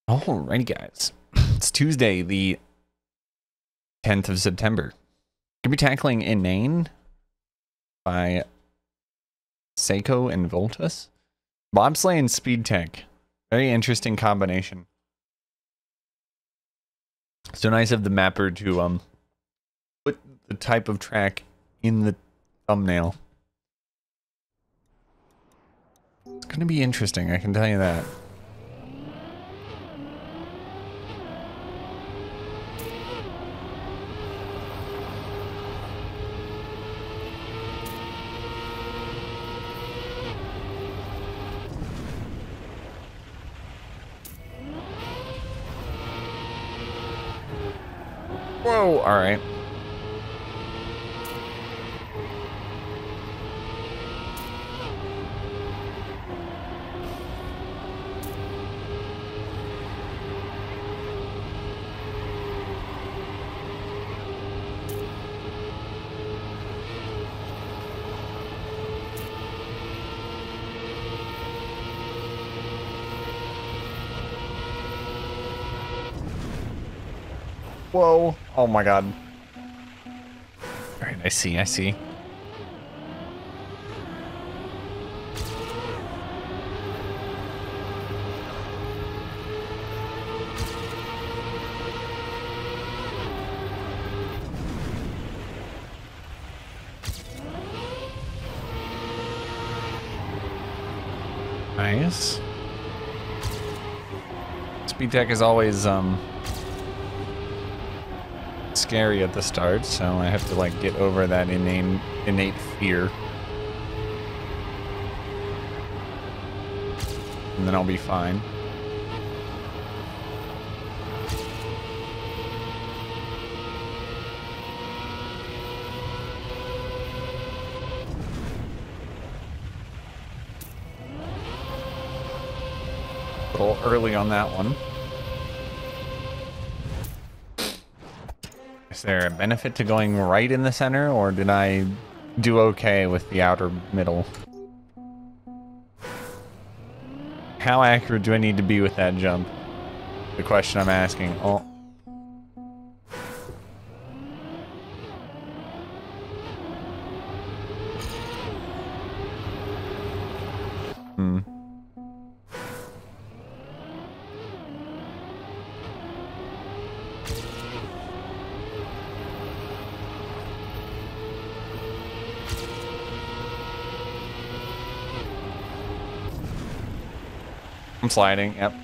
Alrighty, guys. It's Tuesday, the 10th of September. Gonna be tackling Inane by Seiko and Voltus. Bobsleigh and Speed Tech. Very interesting combination. So nice of the mapper to put the type of track in the thumbnail. It's gonna be interesting, I can tell you that. Whoa, alright. Whoa. Oh my god. Alright, I see. Nice. Speed Tech is always, scary at the start, so I have to like get over that innate fear, and then I'll be fine. A little early on that one. Is there a benefit to going right in the center, or did I do okay with the outer middle? How accurate do I need to be with that jump? The question I'm asking. Oh. I'm sliding, yep.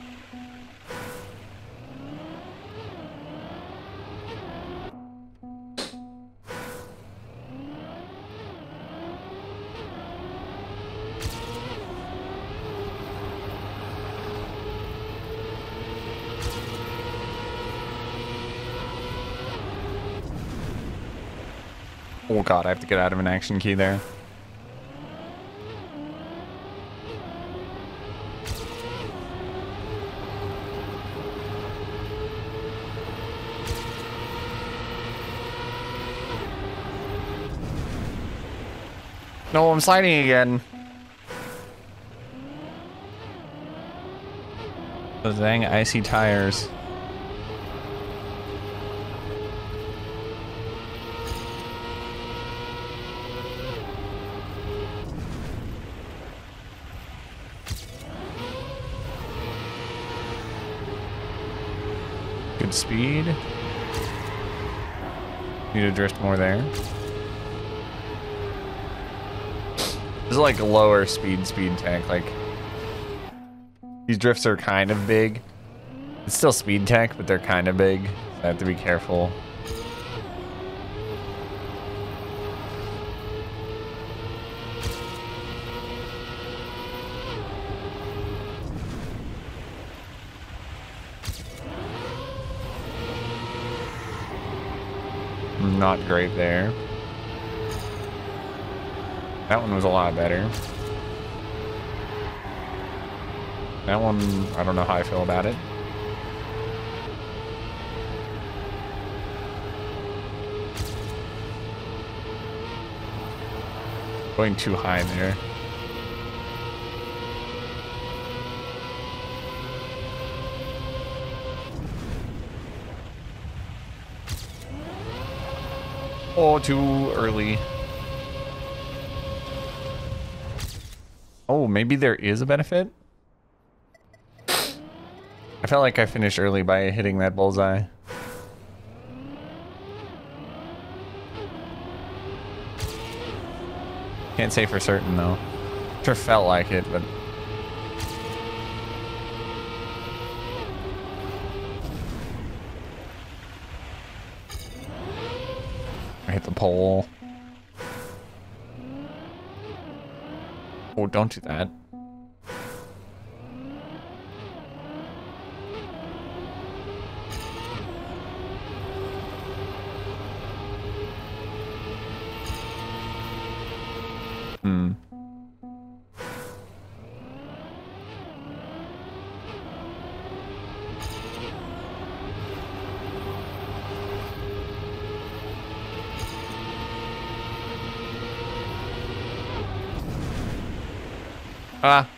Oh god, I have to get out of an action key there. No, I'm sliding again. Those dang icy tires. Good speed. Need to drift more there. This is like a lower speed tech, like these drifts are kind of big. It's still speed tech, but they're kind of big, so I have to be careful. Not great there. That one was a lot better. That one, I don't know how I feel about it. Going too high there. Oh, too early. Oh, maybe there is a benefit? I felt like I finished early by hitting that bullseye. Can't say for certain though. Sure felt like it, but I hit the pole. Oh, don't do that. Ah.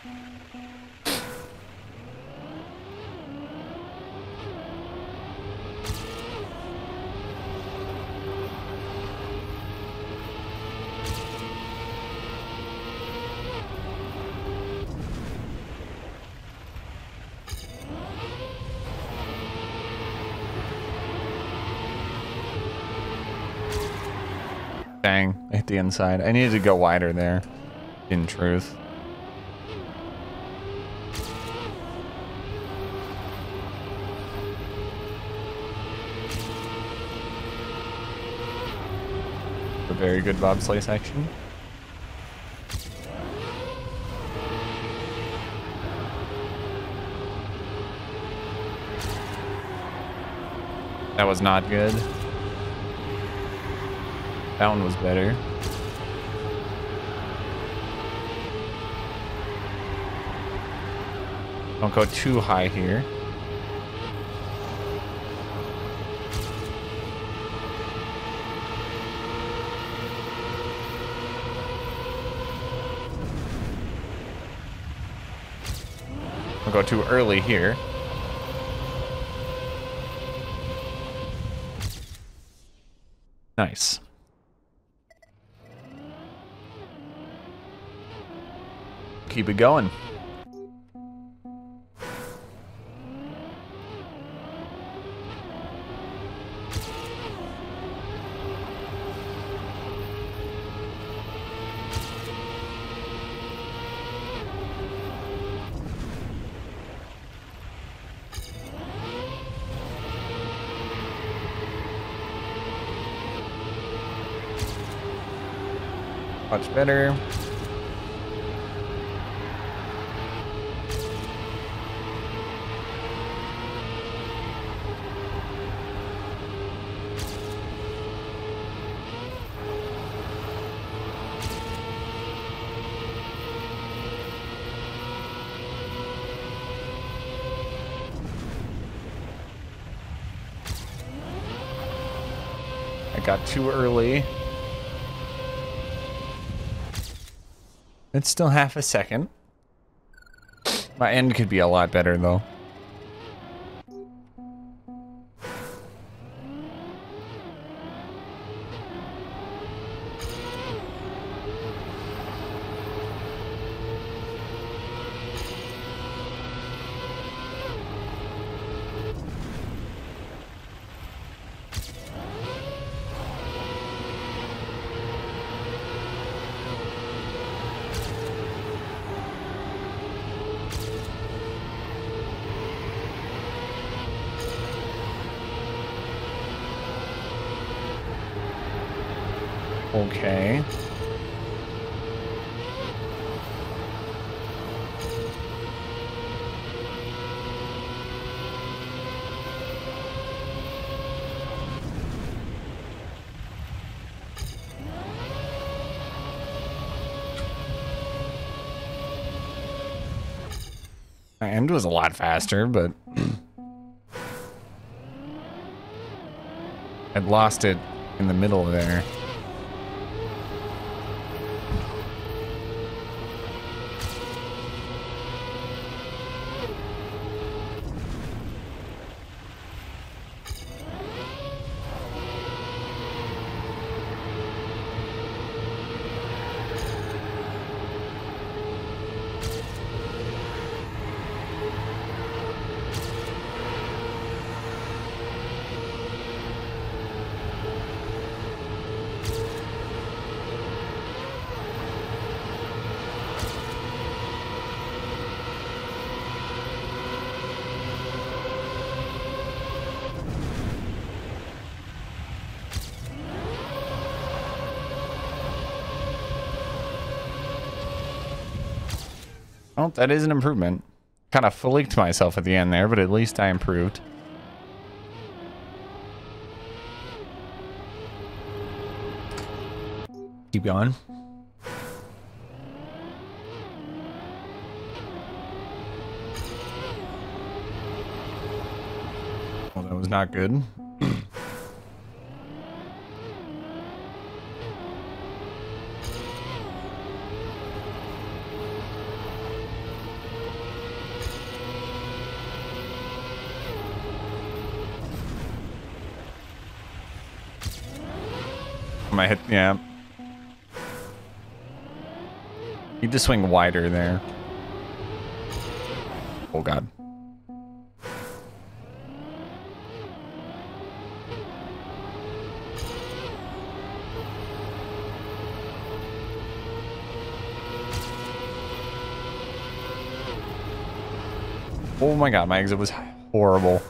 Dang, I hit the inside. I needed to go wider there, in truth. A very good bobsleigh section. That was not good. That one was better. Don't go too high here. Don't go too early here. Nice. Keep it going. Much better. I got too early. It's still half a second. My end could be a lot better though. Okay. My end was a lot faster, but I'd lost it in the middle there. Well, that is an improvement. Kind of flicked myself at the end there, but at least I improved. Keep going. Well, that was not good. I hit, yeah. Need to swing wider there. Oh god. Oh my god, my exit was horrible.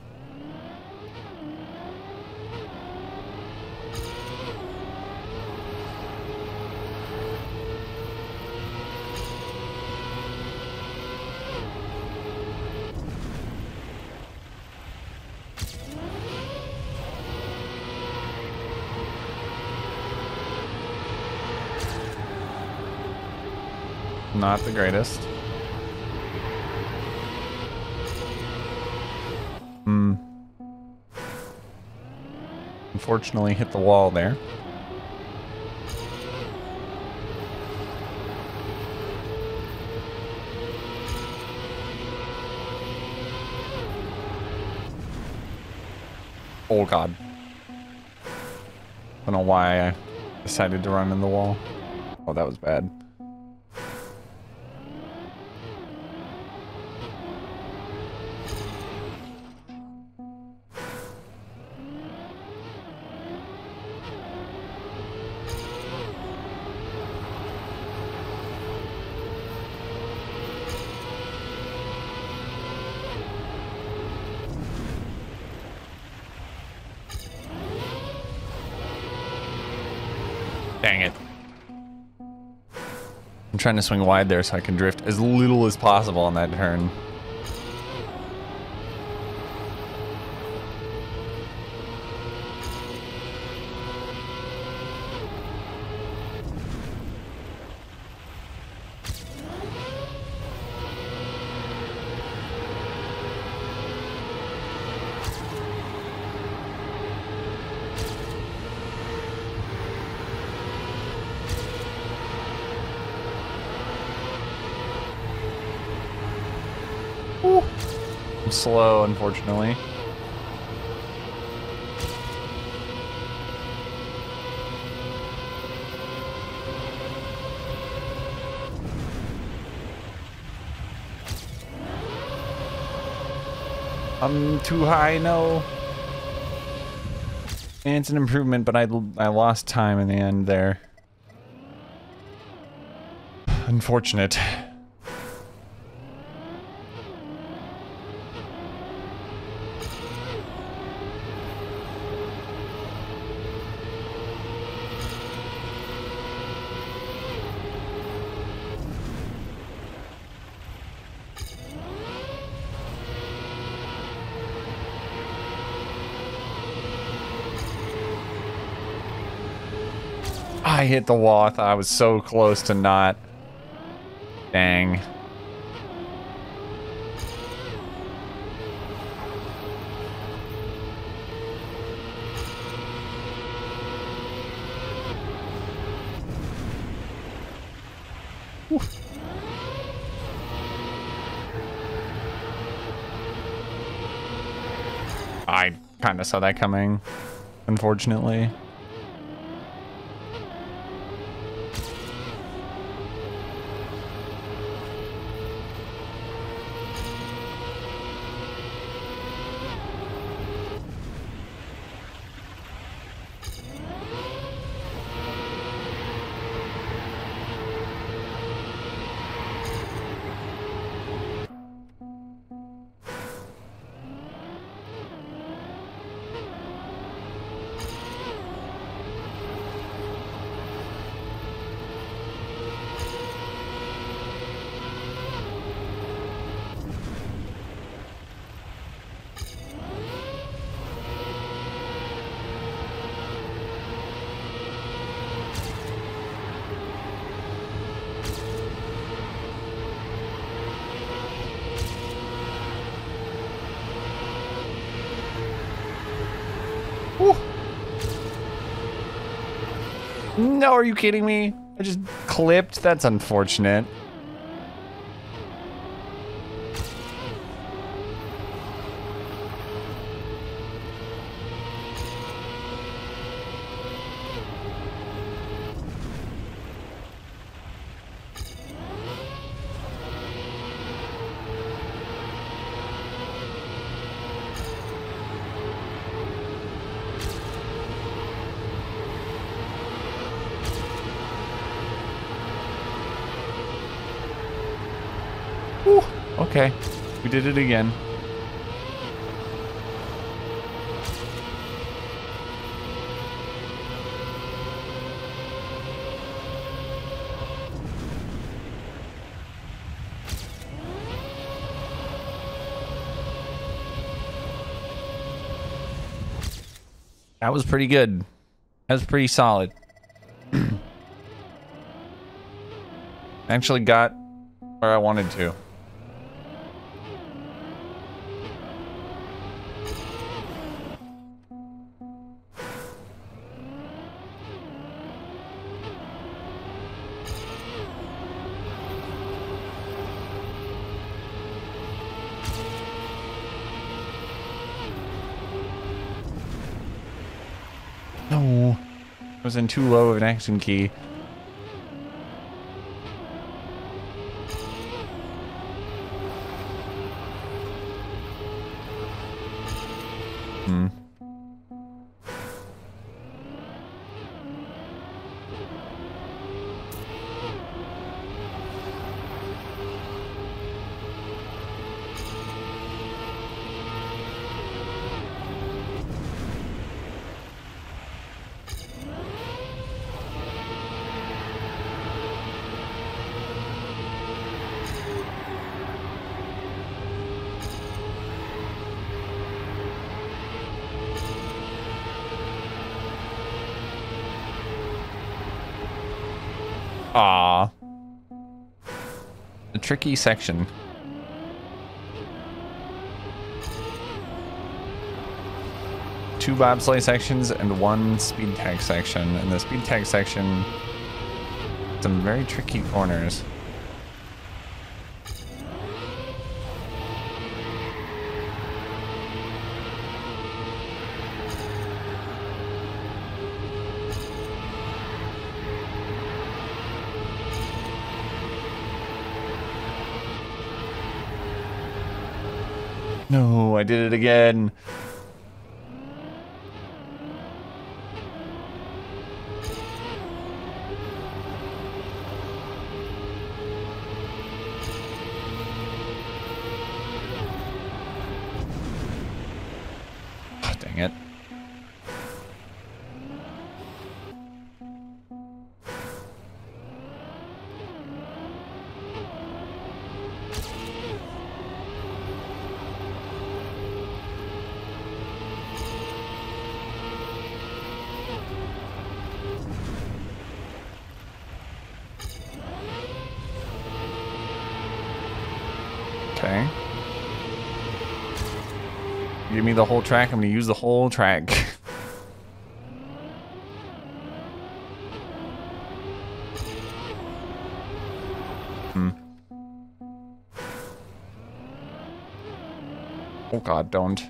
Not the greatest. Unfortunately hit the wall there. Oh god. I don't know why I decided to run in the wall. Oh, that was bad. Dang it. I'm trying to swing wide there so I can drift as little as possible on that turn. I'm slow, unfortunately. I'm too high, no. And it's an improvement, but I lost time in the end there. Unfortunate. I hit the wall. I thought I was so close to not. Dang. Whew. I kind of saw that coming, unfortunately. Woo. No, are you kidding me? I just clipped. That's unfortunate. Whew. Okay, we did it again. That was pretty good. That was pretty solid. Actually got where I wanted to. No, I was in too low of an action key. Ah, a tricky section. Two bobsleigh sections and one speed tag section. And the speed tag section, some very tricky corners. No, I did it again. Oh, dang it. Okay. Give me the whole track. I'm gonna use the whole track. Oh God, don't.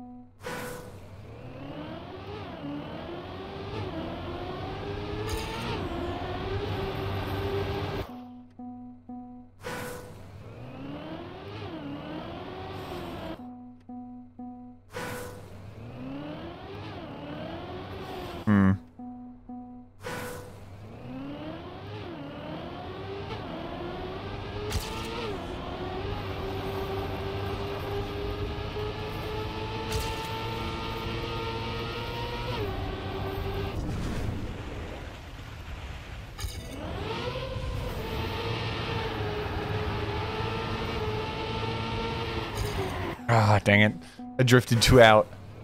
Ah, dang it. I drifted two out.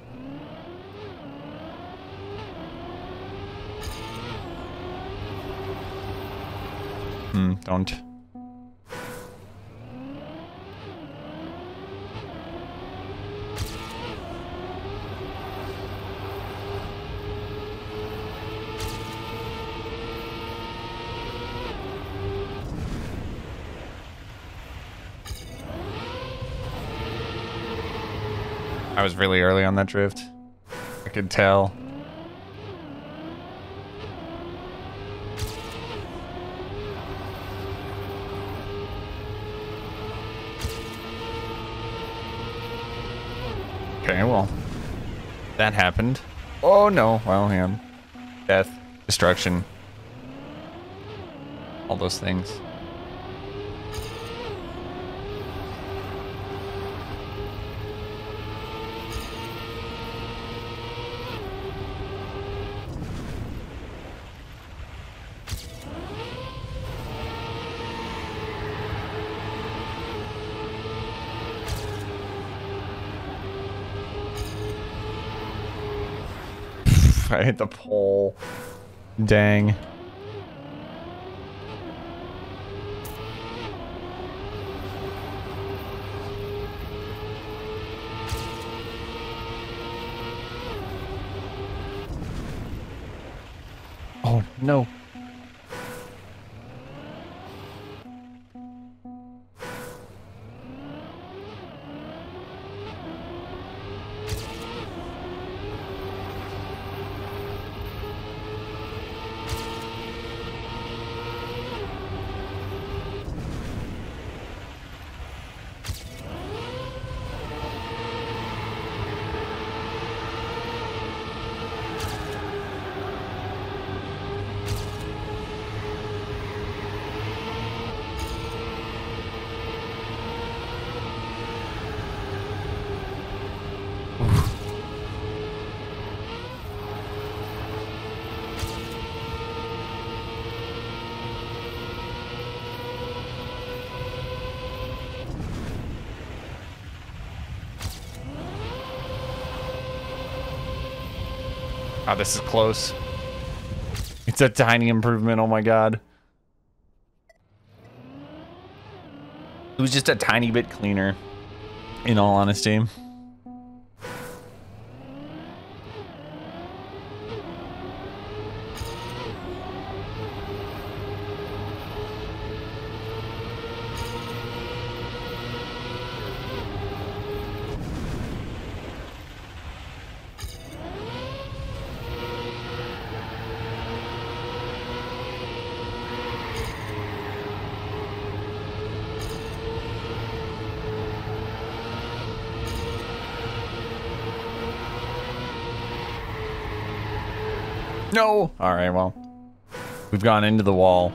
Don't. I was really early on that drift. I could tell. Okay, well, that happened. Oh no, well, yeah. Death, destruction, all those things. I hit the pole. Dang. Oh, no. Oh, this is close. It's a tiny improvement, oh my god. It was just a tiny bit cleaner, in all honesty. No! Alright, well. We've gone into the wall.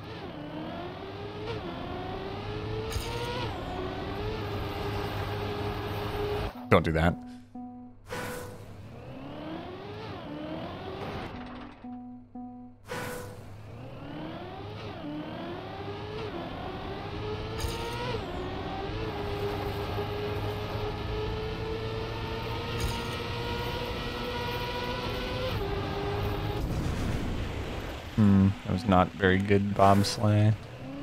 Don't do that. That was not very good bobsleigh.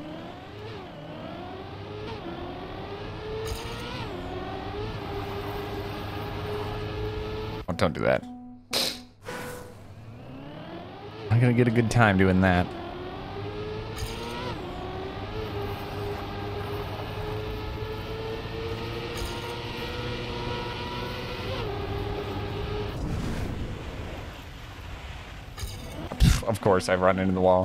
Oh, don't do that. I'm gonna get a good time doing that. Of course, I've run into the wall.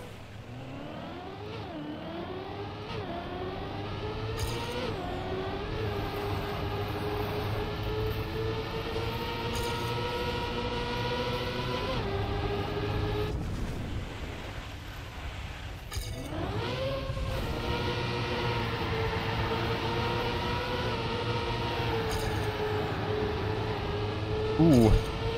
Ooh.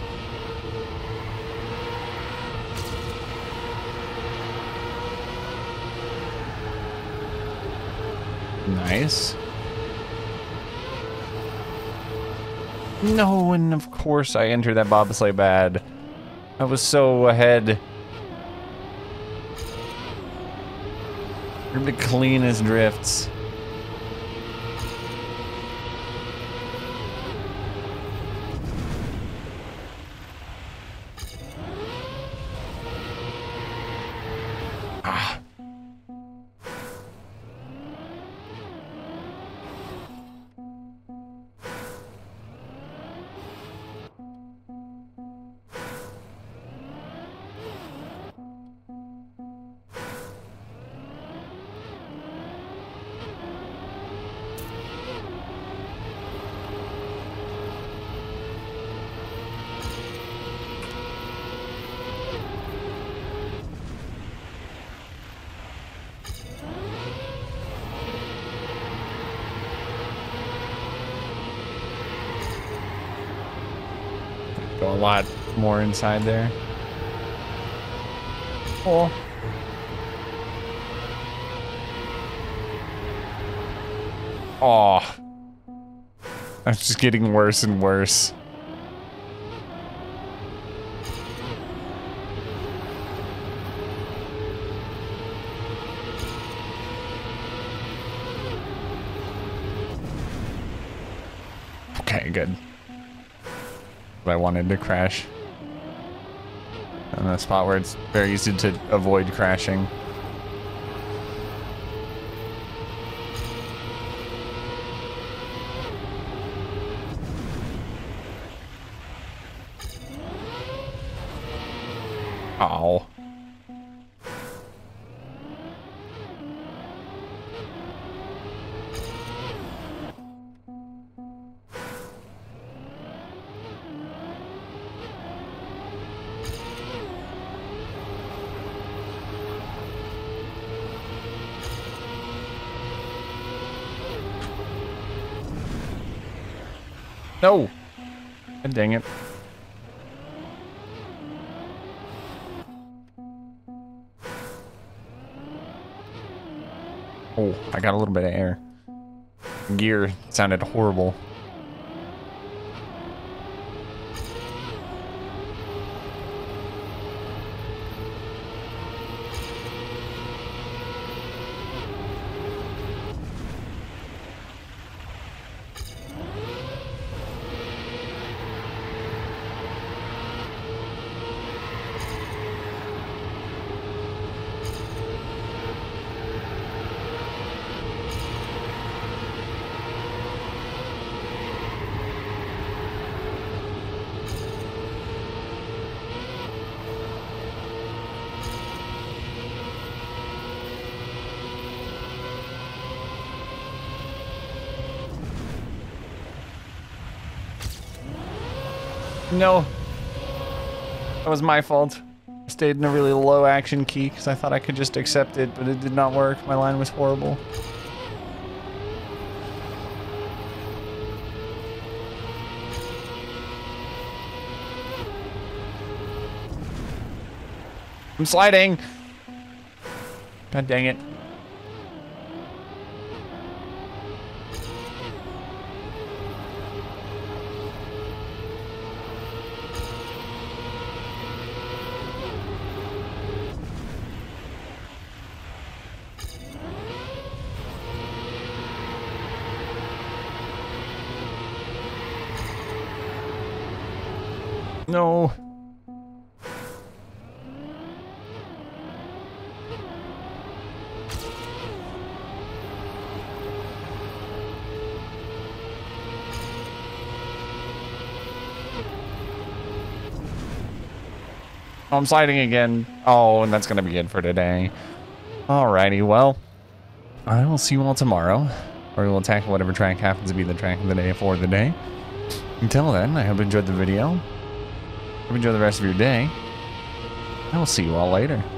Nice. No, and of course I entered that bobsleigh bad. I was so ahead. You're the cleanest drifts. Ah. Go a lot more inside there. Oh. Oh. That's just getting worse and worse. Okay, good. But I wanted to crash. In a spot where it's very easy to avoid crashing. Oh. No! God dang it. Oh, I got a little bit of air. Gear sounded horrible. No. That was my fault. I stayed in a really low action key because I thought I could just accept it, but it did not work. My line was horrible. I'm sliding. God dang it. No. Oh, I'm sliding again. Oh, and that's gonna be it for today. Alrighty, well, I will see you all tomorrow, or we will tackle whatever track happens to be the track of the day for the day. Until then, I hope you enjoyed the video. Hope you enjoy the rest of your day. I will see you all later.